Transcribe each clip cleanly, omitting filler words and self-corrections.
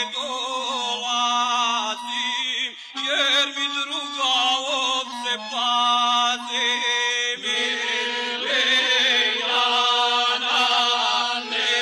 dolazim, jer mi druga od se pazi. Milijana ne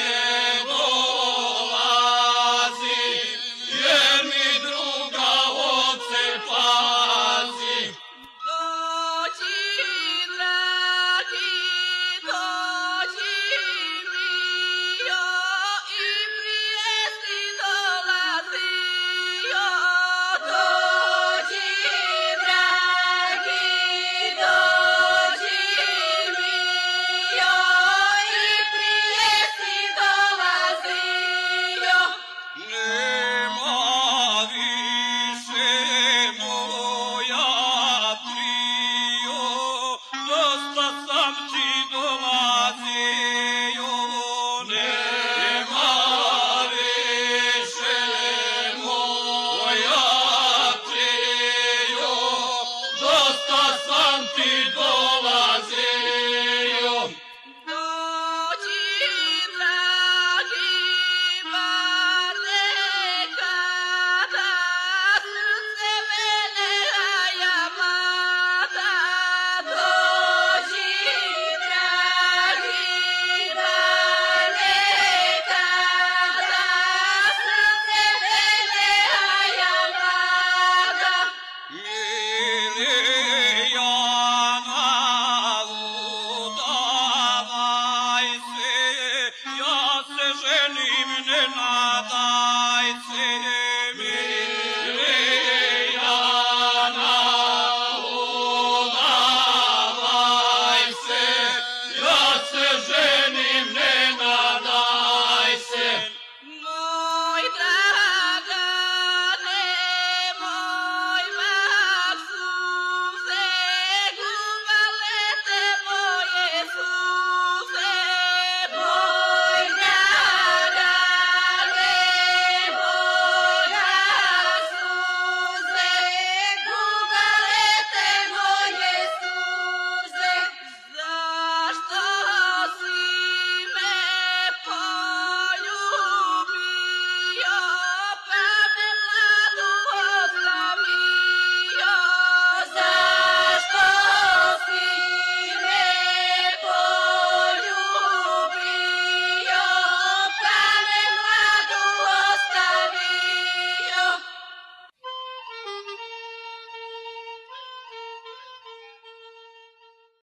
dolazim, jer mi druga od se pazi. Dođi, dragi, dođi mio, i prije si dolazio. Dođi, dragi, dođi mio, i prije si dolazio. Nema više moja trio, dosta sam ti dolazio. Nema više moja trio, dosta sam ti dolazio. Dođi, dragi, bar nekada, srce mene jamada. Dođi, dragi, bar nekada, srce mene jamada. Milijana, udavaj se, ja se ženim, ne nadaj se.